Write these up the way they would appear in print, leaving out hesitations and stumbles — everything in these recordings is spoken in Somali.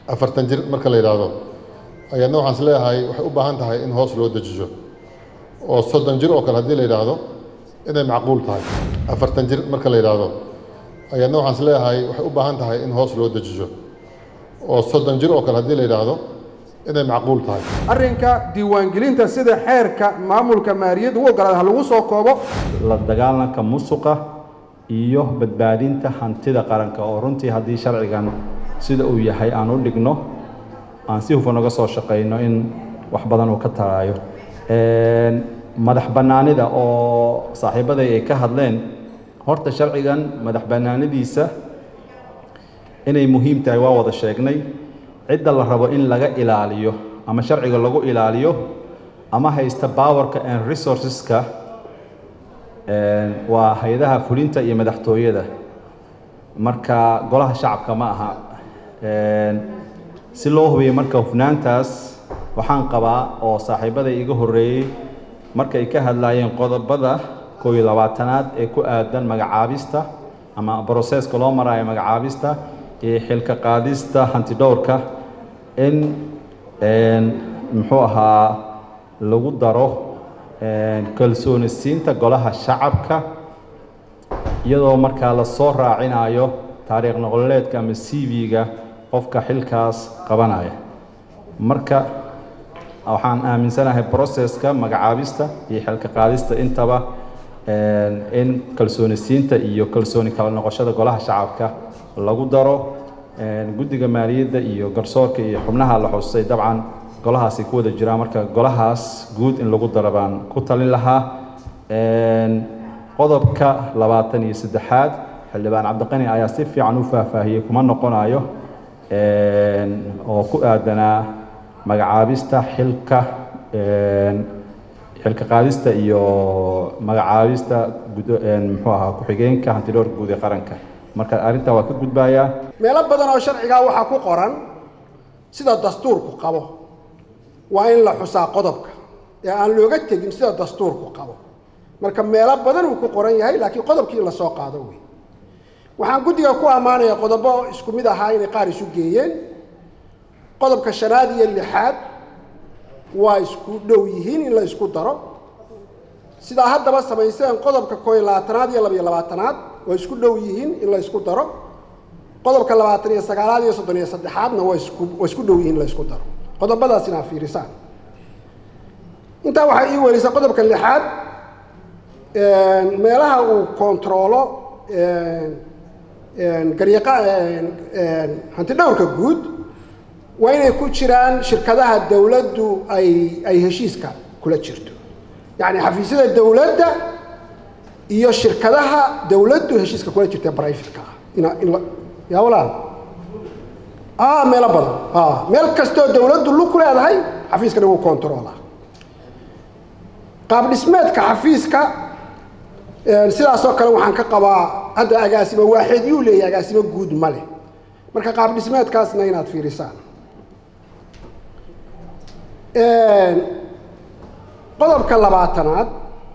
afartan jir marka la yiraahdo ayadna waxaan isleeyahay waxay u baahan tahay in hoos loo dejiyo oo 30 jir oo kale hadii la yiraahdo inay macquul tahay afartan jir marka la yiraahdo ayadna waxaan isleeyahay waxay u baahan tahay in hoos loo dejiyo oo 30 jir oo kale hadii la yiraahdo inay macquul tahay arrinka diiwaangelinta sida xeerka maamulka maaliyadda uu ogolaado lagu soo koobo la dagaalanka musuqa iyo badbaadinta hantida qaranka oo runtii haddii sharcigan sida uu yahay aan u dhigno aan si hufan uga soo shaqeyno in wax badan uu ka taraayo madax banaanida oo saaxiibaday ay ka hadleen horta sharcigan madax banaanidiisa inay muhiim tahay waa wada sheegnay cidda la rabo in laga ilaaliyo ama sharciga lagu ilaaliyo ama haysta powerka and resourceska waa hay'adaha fulinta iyo madaxtooyada marka golaha shacabka ma aha si loo hubiyo marka hufnaantaas waxaan qabaa oo saaxiibada iga horeeyay markay ka hadlayeen qodobada 22aad ee ku aadan magacaabista ama processka loo marayo magacaabista ee xilka qaadista hanti dhowrka in muxuu ahaa lagu daro kalsoonisiinta golaha shacabka iyadoo markaa la soo raacinayo taariikh nololeedka ama CV-ga qofka xilkaas qabanaya marka waxaan aaminsanahay processka magacaabista iyo xilka qaadista intaba in kalsoonisiinta iyo kalsooni kala noqoshada golaha shacabka lagu daro guddiga maaliyadda iyo garsoorka iyo xubnaha la xusay dabcan golahaasi ku wada jira marka golahaas guud in lagu daro baan ku talin lahaa qodobka 23aad xildhibaan cabdiqani ayaa si fiican u faahfaahiyay kuma noqonayo oo ku aadanaa magacaabista xilka qaadista iyo magacaabista muxuu ahaa ku-xigeenka hantidhowrka guud ee qaranka marka arinta waa ka gudbayaa meelo badan oo sharciga waxa ku qoran sida dastuurku qabo waa in la xusaa qodobka ee aan looga tagin sida dastuurku qabo marka meelo badan uu ku qoran yahay laakiin qodobkii la soo qaado weey waxaan guddiga ku amaanayaa qodobo isku mid ahaa inay qaar isu geeyeen qodobka 5 iyo 6 waa isku dhow yihiin in la isku daro sida haddaba samayseen qodobka 21aad iyo 22aad waa isku dhow yihiin in la isku daro qodobka 29aad iyo 33aadna waa isku dhow yihiin in la isku daro qodobadaas ina fiirisaan inta waxa ii weelisa qodobka 6aad meelaha uu kontrolo gariiqa hanti dhowrka guud waa inay ku jiraan shirkadaha dawladdu ay heshiiska kula jirto yani xafiisyada dawladda iyo shirkadaha dawladdu heshiiska kula jirta private-ka ya walaal meel badan meel kastoo dawladdu lug ku leedahay xafiiskana wuu kontroolaa qaab dhismeedka xafiiska sidaas oo kale waxaan ka qabaa hadda agaasimo waaxid uu leeyahay agaasimo guud ma leh marka qaab dhismeedkaasna inaad fiirisaan qodobka 20aad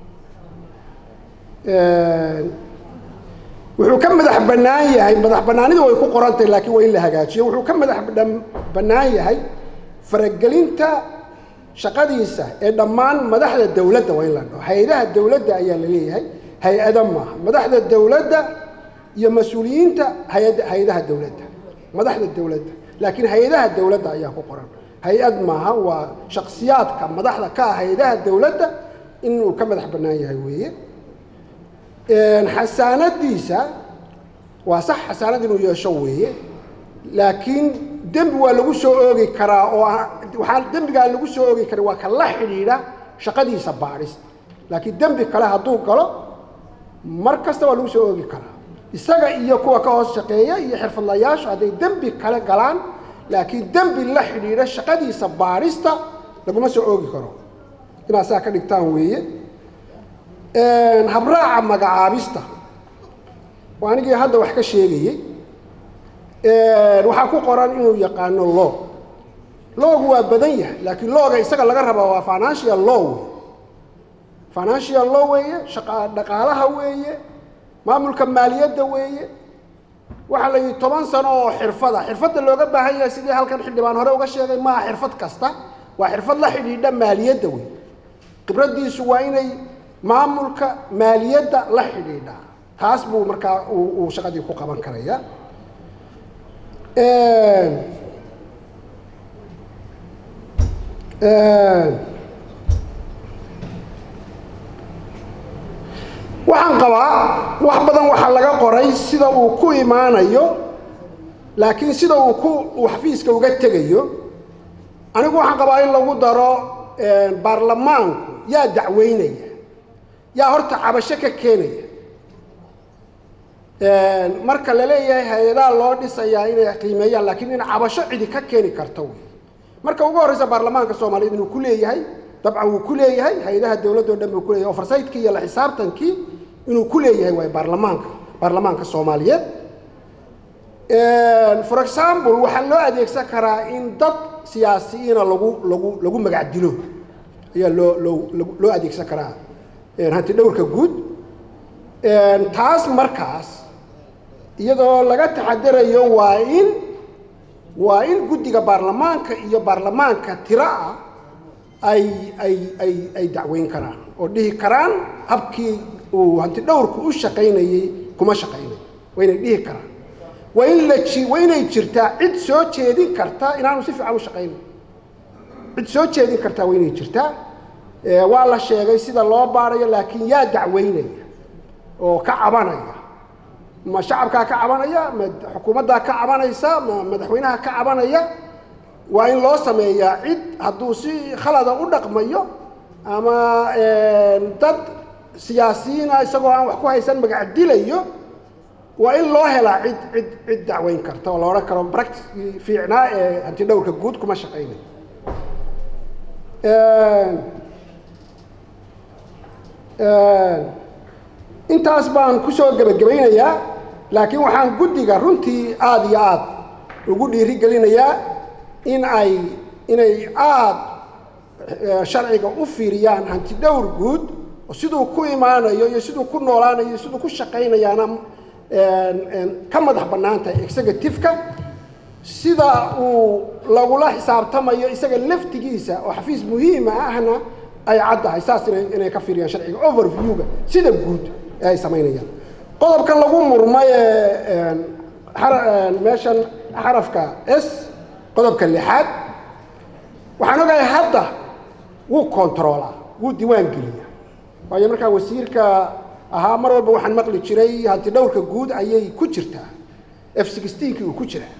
wuxuu ka madax bannaan yahay madax bannaanidu way ku qorantay laakiin waa in la hagaajiyo wuxuu ka madax bannaan yahay faragelinta shaqadiisa ee dhammaan madaxda dawladda waa in la dhaho hay'adaha dawladda ayaa la leeyahay hay-ada maaha madaxda dawladda iyo mas-uuliyiinta hay-adaha dawladda madaxda dawladda laakiin hay-adaha dawladda ayaa ku qoran hay-ad maaha waa shakhsiyaadka madaxda ka ah hay-adaha dawladda inuu ka madax bannaan yahay weeye xasaanadiisa waa sax xasaanad inuu yeesho weeye laakiin dembi waa lagu soo oogi karaa oo waxaa dembigaa lagu soo oogi karaa waa ka la xidhiidha shaqadiisa baadhista laakiin dembi kale hadduu galo mar kasta waa lagu soo oogi karaa isaga iyo kuwa ka hoos shaqeeya iyo xirfadlayaashu hadday dembi kale galaan laakiin dembi la xidhiidha shaqadiisa baadhista laguma soo oogi karo inaad saa ka dhigtaan weeye habraaca magacaabista waa anigii hadda wax ka sheegayey waxaa ku qoran inuu yaqaano loogu waa badan yahay laakiin looga isaga laga raba waa financial law financial law weeye dhaqaalaha weeye maamulka maaliyadda weeye waxa la yidhi 10 sano oo xirfadda looga baahan yahay sidii halkan xildhibaan hore uga sheegay ma xirfad kasta waa xirfad la xidhiidha maaliyadda weyn khibradiisu waa inay maamulka maaliyadda la xidhiidha taas buu markaa uu shaqadii ku qaban karaya waxaan qabaa wax badan waxa laga qoray sida uu ku imaanayo laakiin sida uu ku xafiiska uga tegayo anigu waxaan qabaa in lagu daro baarlamaanku yaa dacweynaya yaa horta cabasho ka keenaya marka la leeyahay hay'adaha loo dhisayaa inay qiimeeyaan laakiin in cabasho cidi ka keeni karto marka ugu horeysa baarlamaanka Soomaaliyeed inuu ku leeyahay dabcan uu ku leeyahay hay'adaha dawladda oo dhan uu ku leeyahay oversight-kii iyo la xisaabtankii inuu ku leeyahay way baarlamaanka Soomaaliyeed for example waxa loo adeegsan karaa in dad siyaasiyiin lagu magac dilo ayaa loo adeegsan karaa hanti dhowrka guud taas markaas iyadoo laga taxadarayo waa in guddiga baarlamaanka iyo baarlamaanka tiraa ay dacweyn karaan oo dhihi karaan habkii uu hanti dhowrku u shaqaynayay kuma shaqaynayo waa inay dhihi karaan waa inay jirtaa cid soo jeedin karta inaanu si fiican u shaqaynayo cid soo jeedin kartaa waa inay jirtaa waa la sheegay sida loo baarayo laakiin yaa dacweynaya oo ka cabanaya ma shacabka ka cabanaya ma xukuumadda ka cabanaysa ma madaxweynaha ka cabanaya waa in loo sameeyaa cid hadduu si khalada u dhaqmayo ama dad siyaasiyiin isagoo aan wax ku haysan magac dilayo waa in loo helaa cid dacweyn karta oo la odhan karo practice fiicnaa ee hanti dhowrka guud kuma shaqaynayo intaas baan ku soo gabagabeynayaa laakiin waxaan guddiga runtii aad iyo aad ugu dhiirigelinayaa inay aad sharciga u fiiriyaan hanti dhowr guud oo siduu ku imaanayo iyo siduu ku noolaanayo iyo siduu ku shaqaynayaana ka madax bannaan tahay executive-ka sida uu lagula xisaabtamayo isaga laftigiisa oo xafiis muhiima ahna ay caddahay saas inay ka fiiriyaan sharciga overview-ga sida guud ee ay samaynayaan qodobkan lagu murmay meeshan xarafka s qodobka 6aad waxaan ogahay hadda wuu controla wuu diiwaan geliya waayo markaa wasiirka ahaa mar walba waxaan maqli jiray hanti dhowrka guud ayay ku jirtaa F16 uu ku jiraa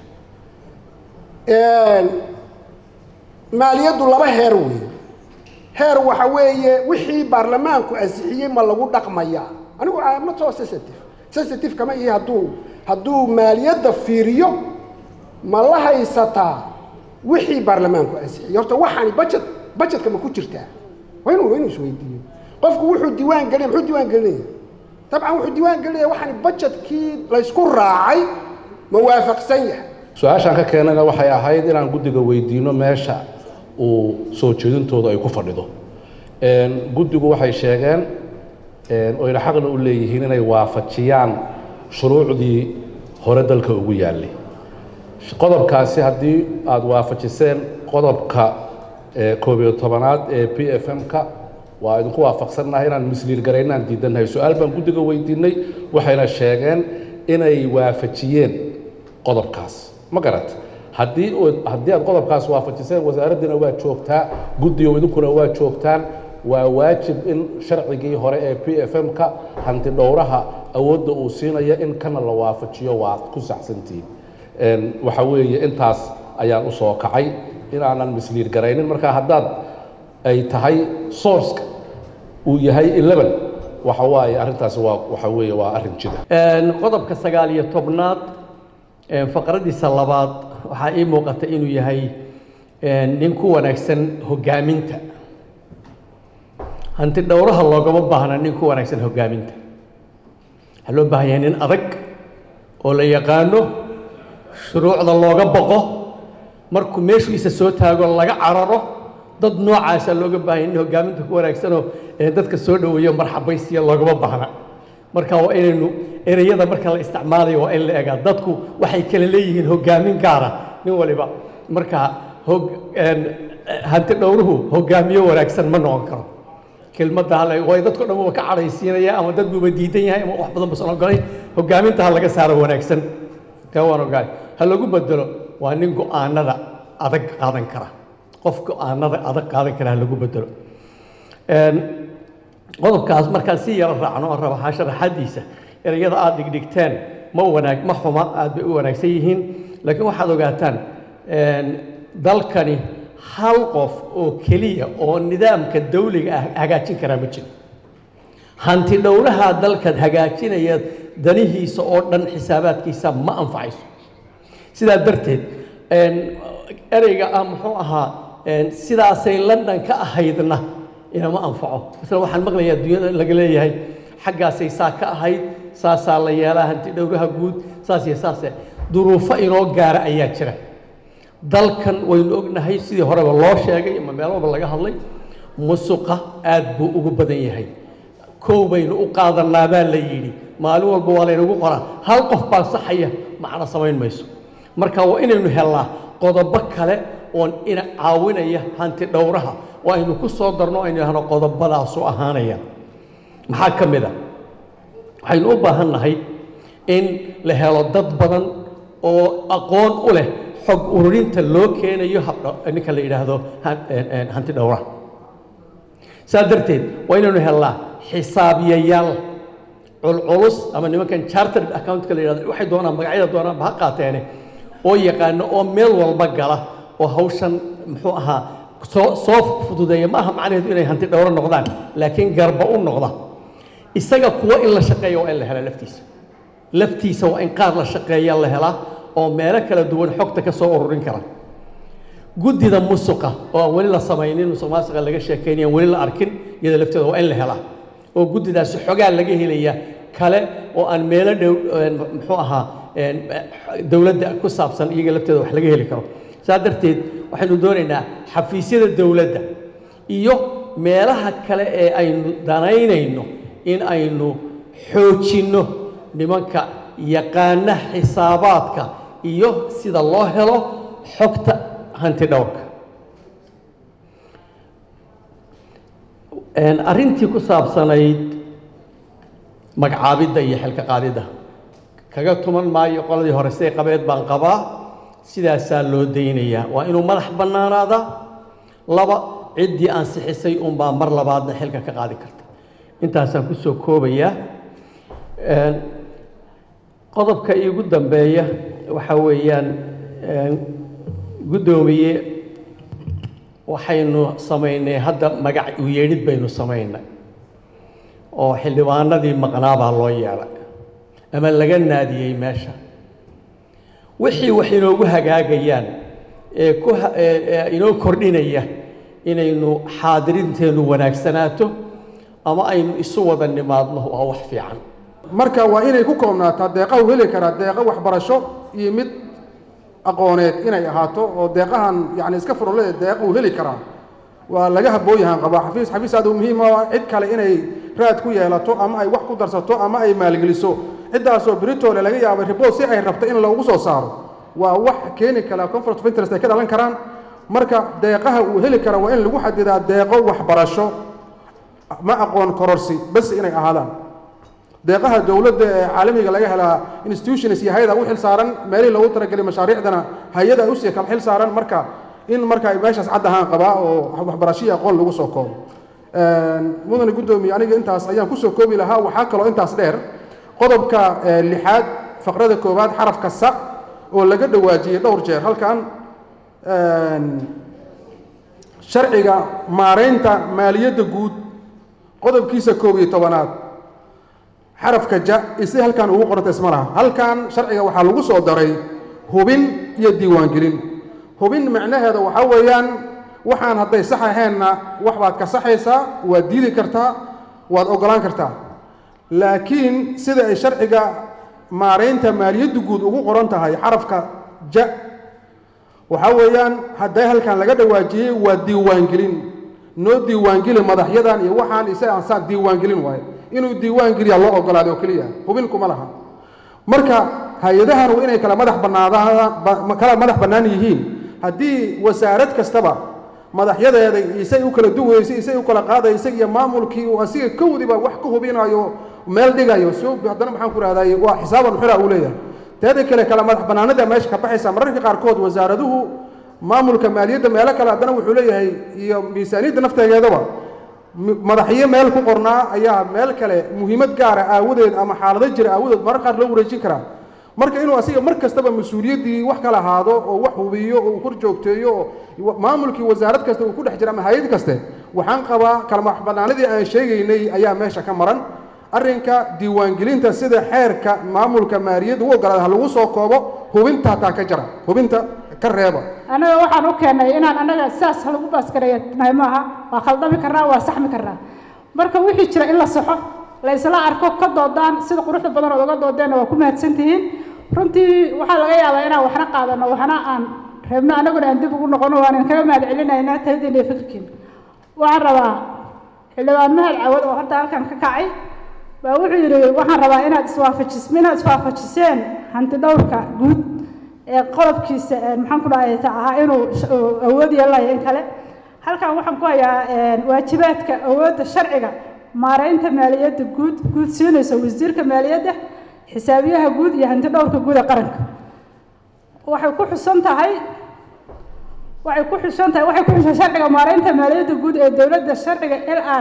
maaliyaddu laba heer weeye heer waxa weeye wixii baarlamaanku ansixiyay ma lagu dhaqmayaa anigu I'm not so sensitive kama iyo hadduu maaliyadda fiiriyo ma la haysataa wixii baarlamaanku ansixiyay horta waxaan budgetka ma ku jirtaa waa inuu isweydiiyo qofku wuxuu diiwaan geliyay muxuu diiwaan gelinaya dabcan wuxuu diiwaan gelinaya waxaan budgetkii la isku raacay ma waafaqsan yahay su-aashaan ka keenayna waxay ahayd inaan guddiga weydiino meesha uu soo jeedintooda ay ku fadhido guddigu waxay sheegeen oyna xaqna u leeyihiin inay waafajiyaan shuruucdii hore dalka ugu yaallay qodobkaasi haddii aad waafajiseen qodobka 11aad ee PFM-ka waa idinku waafaqsannahay inaan misliil garaynaan diidannahay su-aal baan guddiga weydiinay waxayna sheegeen inay waafajiyeen qodobkaas ma garat haddii aad qodobkaas waafajiseen wasaaraddiina waa joogtaa guddiga idinkuna waa joogtaan waa waajib in sharcigii hore ee PFM-ka hanti dhowraha awoodda uu siinaya in kana la waafajiyo waa ku saxsantiin waxa weeye intaas ayaan u soo kacay inaanan misliir garaynin marka haddaad ay tahay source uu yahay 11 waxa waaye arrintaas waxa weeye waa arrin jida qodobka 19aad faqradiisa labaad waxaa ii muuqata inuu yahay nin ku wanaagsan hogaaminta hanti dhowraha loogama baahna nin ku wanaagsan hogaaminta waxaa loo baahan yahay nin adag oo la yaqaano shuruucda looga baqo markuu meeshiisa soo taago laga cararo dad noocaasa looga baahan yahay nin hogaaminta ku wanaagsanoo dadka soo dhoweeyo marxabaysiya loogama baahna marka waa inaynu ereyada marka la isticmaalayo waa in la egaa dadku waxay kala leeyihiin hogaamin gaara nin waliba marka hanti dhowruhu hogaamiye wanaagsan ma noqon karo kelmadda way dadku dhan waa ka cadhaysiinaya ama dad buuba diidan yahay ama wax badan basan ogolay hogaaminta ha laga saaro wanaagsan ka waan ogaay ha lagu bedelo waa nin go'aanada adag qaadan kara qof go'aanada adag qaadan kara ha lagu bedelo qodobkaas markaan si yara raacno aan raba sharaxadiisa erayada aad dhigdhigteen ma xuma aad bay u wanaagsan yihiin laakiin waxaad ogaataan dalkani hal qof oo keliya oo nidaamka dawliga ah hagaajin karaa ma jiro hanti dhowraha dalka hagaajinaya danihiisa oo dhan xisaabaadkiisa ma anfacayso sidaa darteed ereyga muxuu ahaa sidaasay London ka ahaydna inama anfaco isla waxaan maqlayaa dunyada laga leeyahay xaggaasay saa ka ahayd saasaa la yeelaa hanti dhowraha guud saas iyo saase duruufo inoo gaara ayaa jira dalkan waynu ognahay sidii horeba loo sheegay ama meel walba laga hadlay musuqa aad buu ugu badan yahay koow baynu u qaadanaa baa la yidhi maalin walba waa laynagu qoraa hal qof baa saxaya macna samayn mayso marka waa inaynu helnaa qodobo kale oon ina caawinaya hanti dhowraha waa aynu ku soo darno aynu hano qodobadaasu ahaanaya maxaa ka mid a waxaynu u baahan nahay in la helo dad badan oo aqoon u leh xog ururinta loo keenayo ninka la yidhaahdo hanti dhowraha saa darteed waa inaynu helnaa xisaabiyayaal culculus ama nimankan chartered accountka la yidhahdo waxay doonaan magacyada doonaan ba ha qaateene oo yaqaano oo meel walba gala oo hawshan muxuu ahaa soo fududeeya ma aha macnaheedu inay hanti dhowro noqdaan laakiin garba u noqda isaga kuwa in la shaqeeyo waa in la helaa laftiisa waa in qaar la shaqeeya la helaa oo meelo kala duwan xogta ka soo ururin kara guddida musuqa oo aan weli la samaynin musuqmaasuqa laga sheekaynayo weli la arkin iyada lafteeda waa in la helaa oo guddidaasi xogaa laga helaya kale oo aan meelo dhow muxuu ahaa dawladda ku saabsan iyaga lafteeda wax laga heli karo saa darteed waxaynu doonaynaa xafiisyada dawladda iyo meelaha kale ee aynu danaynayno in aynu xoojinno nimanka yaqaana xisaabaadka iyo sida loo helo xogta hanti dhowrka arrintii ku saabsanayd magacaabidda iyo xilka qaadidda kaga tuman maayo qoladii hore siday qabeed baan qabaa sidaasaa loo daynayaa waa inuu madax bannaanaadaa laba ciddii ansixisay unbaa mar labaadna xilka ka qaadi karta intaasaan ku soo koobayaa qodobka iigu dambeeya waxa weeyaan guddoomiye waxaynu samaynay hadda magac u yeedhid baynu samaynay oo xildhibaanadii maqnaabaa loo yeelay ama laga naadiyey meesha wixii wax inoogu hagaagayaan inoo kordhinaya inaynu xaadirinteenu wanaagsanaato ama aynu isu wada nimaadno waa wax fiican marka waa inay ku koobnaataa deeqa uu heli karaa deeqa waxbarasho iyo mid aqooneed inay ahaato oo deeqahan yani iska furulada deeqa uu heli karaa waa laga habooyahan qabaa xafiis aad u muhiim ah cid kale inay raad ku yeelato ama ay wax ku darsato ama ay maalgeliso ciddaasoo britoole laga yaabay report si ay rabto in lagu soo saaro waa wax keeni kara conflict of interest ay ka dhalan karaan marka deeqaha uu heli kara waa in lagu xadidaa deeqo waxbarasho ma aqoon kororsi bas inay ahaadaan deeqaha dawladda ee caalamiga laga helaa institutions iyo hay'adaha u xil saaran meelihii loogu talagalay mashaariicdana hay-ada ay usii kala xil saaran marka in marka ay meeshaas cad ahaan qabaa oo waxbarashadii aqoon lagu soo koobo mudane guddoomiye aniga intaas ayaan kusoo koobi lahaa waxaa kaloo intaas dheer qodobka 6 faqrada 1 xarafka sa oo laga dhawaajiyay dhowr jeer halkan sharciga maareynta maaliyadda guud qodobkiisa 11aad xarafka ja isi halkan ugu qoranta isma laha halkan sharciga waxaa lagu soo daray hubin iyo diiwaangelin hubin macnaheeda waxaa weeyaan waxaan hadday sax ahaynna wax baad ka saxaysaa waad diidi kartaa waad ogolaan kartaa laakiin sida ay sharciga maareynta maaliyadda guud ugu qoran tahay xarafka ja waxaa weeyaan hadday halkan laga dhawaajiyey waa diiwaangelin noo diiwaangeli madaxyadan iyo waxaan isaga aan saa diiwaangelin waaye inuu diiwaan geliya loo ogolaaday oo keliya hubin kuma laha marka hay-adahan waa inay kala madax bannaan yihiin haddii wasaarad kastaba madaxyadeeda isay u kala duwaysay isay u kala qaadaysay iyo maamulkii uu asiga kowdiba wax ka hubinayo meel dhigayo soo haddana maxaan ku raadayay waa xisaaban xira uu leeyahay teeda kale kala madax bannaanada meesha ka baxaysa mararka qaarkood wasaaraduhu maamulka maaliyadda meelo kale haddana wuxuu leeyahay iyo miisaaniyadda nafteegeedaba madaxyo meel ku qornaa ayaa meel kale muhiimad gaara aawadeed ama xaalado jira aawadeed marar qaar loo wareejin karaa marka inuu asiga mar kastaba mas-uuliyaddii wax kala ahaado oo wax hubiyo oo kor joogteeyo oo maamulkii wasaarad kasta uu ku dhex jira ama hay-ad kaste waxaan qabaa kala madax bannaanadii aan sheegaynay ayaa meesha ka maran arrinka diiwaangelinta sida xeerka maamulka maaliyadda u ogolaada ha lagu soo koobo hubinta hataa ka jira hubinta ka reeba anaga waxaan u keenay inaan anaga saas lagu baaskareeyo maaha waa khaldami karnaa waa saxmi karnaa marka wixii jira in la saxo la isla arko ka doodaan sida quruxda badan oo uga doodeen waa ku mahadsan tihiin runtii waxaa laga yaabaa inaan waxna qaadano waxna aan reebno anaguna aan dib ugu noqono waan kaga mahad celinaynaa taydin iyo fikirkiin waxaan rabaa xildhibaan mahad cawad oo hadda halkan ka kacay baa wuxuu yidhi waxaan rabaa inaad iswaafajiseen hanti dhowrka guud ee qodobkiisa maxaan ku dhahay ahaa inuu awood yeelanayo in kale halkan waxaan ku hayaa waajibaadka awoodda sharciga maareynta maaliyadda guud siinaysa wasiirka maaliyadda xisaabiyaha guud iyo hanti dhowrka guud ee qaranka waxay ku xusan tahay sharciga maareynta maaliyadda guud ee dowladda sharciga LR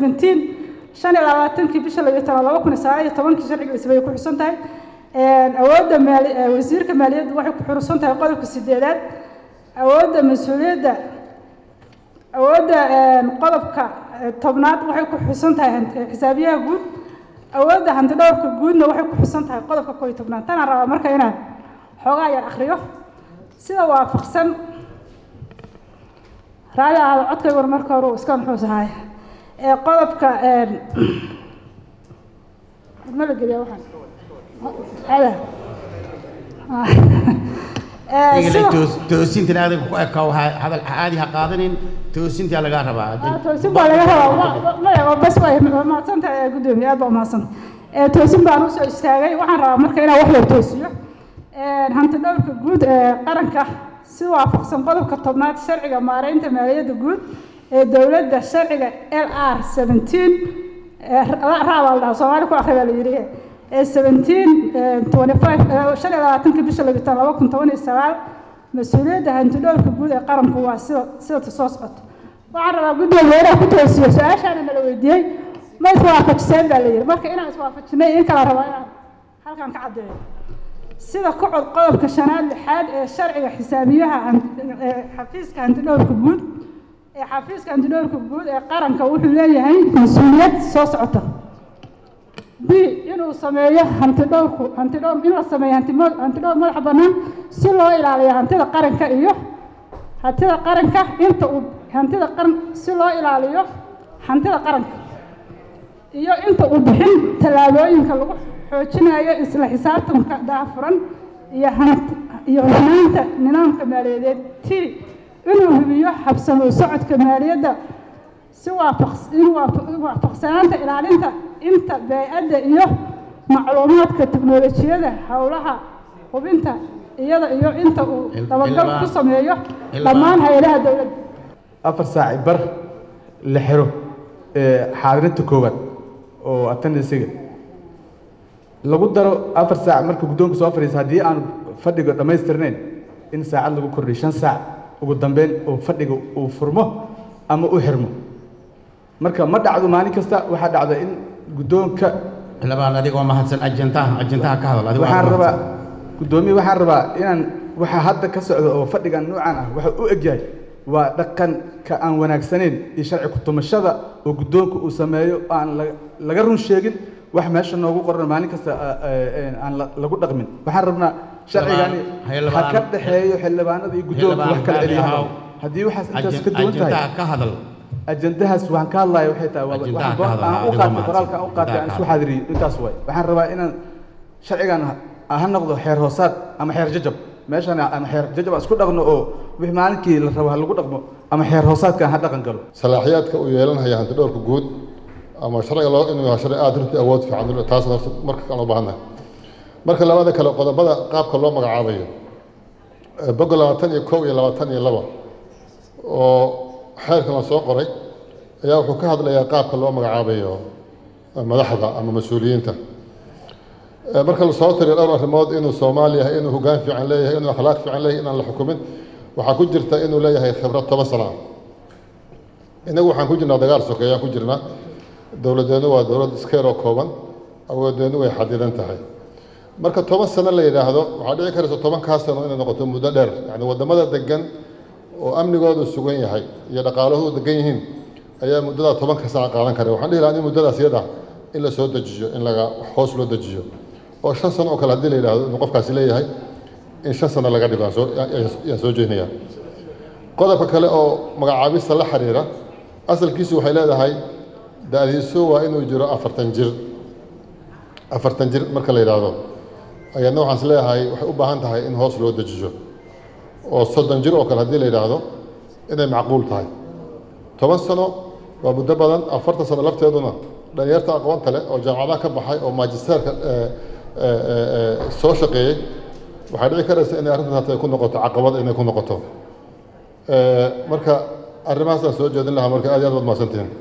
17 bisha 2019 sharciga isbay ku xusan tahay awoodda wasiirka maaliyadda waxay ku xusan tahay qodobka 8aad awoodda mas'uuliyadda qodobka 10aad waxay ku xusan tahay xisaabiyaha guud awoodda hanti dhowrka guudna waxay ku xusan tahay qodobka 11aad tan rabaa marka inaan xoogaa yar akhriyo sida waafaqsan raali ahada codkayga marka hore iska nuxuusahay qodobka ma la geliya waxaan toosintan adiga ku eka hadal caadi ha qaadanin toosintaa lagaa rabaa toosin baa laga rabaa bas way mahadsantahay gudoomiye aad baa mahadsantahay toosin baan usoo istaagay waxaan rabaa marka inaan wax la toosiyo hanti dhowrka guud ee qaranka si waafaqsan qodobka 10aad sharciga maareynta maaliyadda guud ee dowladda sharciga LR 17 raabal Soomaali ku akhriya la yiri 17 bisha 2019 mas'uuliyadda hanti dhowrka guud ee qaranku waa sida soo socota waxaan rabaa gudoomiye inaan ku toosiyo su'aashaan la weydiiyay ma iswaafajiseen baa la yiri marka inaan iswaafajinay in kala rabaa inaan halkan ka cadeeyo sida ku cod qodobka 5aad ee sharciga xisaabiyaha xafiiska hanti dhowrka guud ee qaranka wuxuu leeyahay mas'uuliyad soo socota inuu sameeyo hanti dhowr in la sameeyo hanti dhowr madax bannaan si loo ilaaliyo hantida qaranka iyo hantida qaranka inta uu hantida qaran si loo ilaaliyo hantida qaranka iyo inta uu bixin tallaabooyinka lagu xoojinayo isla xisaabtanka daafuran iyo hanaanta nidaamka maaliyadeed inuu hubiyo habsamo socodka maaliyadda si waafaqsanaanta ilaalinta inta bay'adda iyo macluumaadka tiknoolajiyada howlaha hubinta iyada iyo inta uu dabagal ku sameeyo dhammaan hay'adaha dowladda 4 saac bar la xiro xaadirinta koowaad oo attendance lagu daro 4 saac marka guddoonka soo fariiso haddii aan fadhiga dhammaystirnayn in saacad lagu kordhiyo 5 saac ugu dambeyn oo fadhiga uu furmo ama uu xirmo marka ma dhacdo maalin kasta waxa dhacdo in guddoonka labaan adigoo mahadsan ajantaha ka hadal waxaan rabaa gudoomiye waxaan rabaa inaan waxa hadda ka socdo oo fadhigan noocan ah waxa uu egyahay waa dhaqan ka aan wanaagsaneyn iyo sharci ku tumashada oo guddoonka uu sameeyo aan laga run sheegin wax meesha noogu qoran maalin kasta aan lagu dhaqmin waxaan rabnaa sharcigani ha ka dhaxeeyo xildhibaanada iyo guddoonka wax kala celiyaha haddii waxaas intaas ka duwan tahay ka hadal ajandahaas waxaan ka hadlayo waxay tahay aan u qaatay qoraalka aan u qaatay aan isku xaadiriyo intaas way waxaan rabaa inaan sharcigan ha noqdo xeer hoosaad ama xeer jajab meeshan ama xeer jajab isku dhaqno oo wixii maalinkii la rabo lagu dhaqmo ama xeer hoosaadka ha dhaqan galo salaaxiyaadka uu yeelanaya hanti dhowrka guud ama sharciga loo inuu yahay sharci aad runtii awood fiican taas marka aan u baahannahay marka labada kale qodobada qaabka loo magacaabayo boqol 21 iyo 22 oo xeerkan la soo qoray ayaa wuxuu ka hadlayaa qaabka loo magacaabayo madaxda ama mas'uuliyiinta marka la soo tiriyo dhowr arrimood inuu Soomaali yahay inuu hoggaan fiican leeyahay inuu akhlaaq fiican leeyahay inaan la xukumin waxaa ku jirta inuu leeyahay khibrad 10 sano inagu waxaan ku jirnaa dagaal sokeeyaan ku jirnaa dowladeenu waa dowlad iskeero kooban awoodeenu way xadidan tahay marka 10 sano la yiraahdo waxa dhici karaysa 10 sano inay noqoto muddo dheer yani wadamada degan oo amnigoodu sugan yahay iyo dhaqaalahoodu degan yihiin ayaa muddada 10 sano qaadan kara waxaan dhihi lahaa in muddadaas iyada in la soo dejiyo in laga hoos loo dejiyo oo 5 sano oo kale hadii la yiraahdo inuu qofkaasi leeyahay in 5 sano laga dhigo soo jeedinaya qodobka kale oo magacaabista la xiriira asalkiisu waxay leedahay da'diisu waa inuu jiro 40 jir marka la yiraahdo ayadna waxaan is leeyahay waxay u baahan tahay in hoos loo dejiyo oo 30 jir oo kale hadii la yiraahdo inay macquul tahay 10 sano waa muddo badan 40 sano lafteeduna dhalinyarta aqoonta leh oo jaamacadaha ka baxay oo magisterka soo shaqeeyay waxay dhici karaysa in arrintaas ay ku noqoto caqabad inay ku noqoto marka arrimahaas aan soo jeedin lahaa marka aad iyo aad baad mahadsantihiin